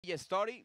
Story.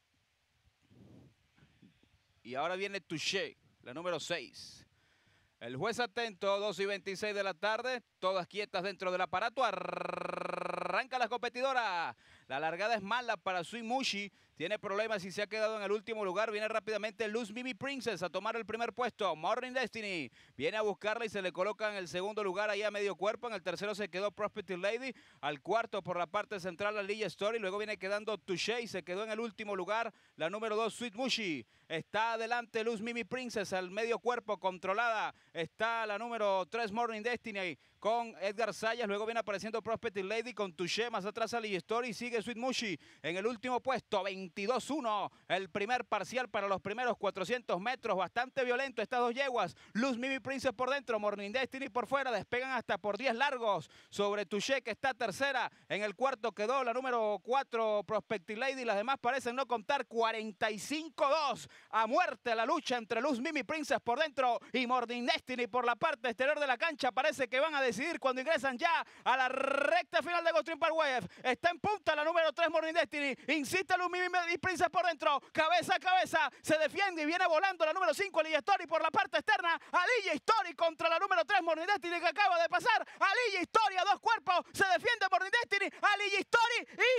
Y ahora viene Touché, la número 6. El juez atento, 2:26 de la tarde, todas quietas dentro del aparato, arranca la competidora. La largada es mala para Sweet Mushy, tiene problemas y se ha quedado en el último lugar. Viene rápidamente Luz Mimi Princess a tomar el primer puesto. Morning Destiny viene a buscarla y se le coloca en el segundo lugar ahí a medio cuerpo. En el tercero se quedó Prospective Lady, al cuarto por la parte central la Lilla Story. Luego viene quedando Touché y se quedó en el último lugar la número 2 Sweet Mushy. Está adelante Luz Mimi Princess al medio cuerpo controlada. Está la número 3 Morning Destiny con Edgar Sayas. Luego viene apareciendo Prospective Lady con Touché. Más atrás a Lilla Story. Sigue Sweet Mushy en el último puesto. 22-1. El primer parcial para los primeros 400 metros. Bastante violento estas dos yeguas. Luz Mimi Princess por dentro. Morning Destiny por fuera. Despegan hasta por 10 largos sobre Touché, que está tercera. En el cuarto quedó la número 4 Prospective Lady. Las demás parecen no contar. 45-2. A muerte la lucha entre Luz Mimi Princess por dentro y Morning Destiny por la parte exterior de la cancha. Parece que van a decidir cuando ingresan ya a la recta final de Gulfstream Parkway. Está en punta la número 3 Morning Destiny. Insiste Luz Mimi Princess por dentro. Cabeza a cabeza. Se defiende y viene volando la número 5 Lilla Story por la parte externa. A Lilla Story contra la número 3 Morning Destiny, que acaba de pasar. A Lilla Story a dos cuerpos. Se defiende Morning Destiny. A Lilla Story y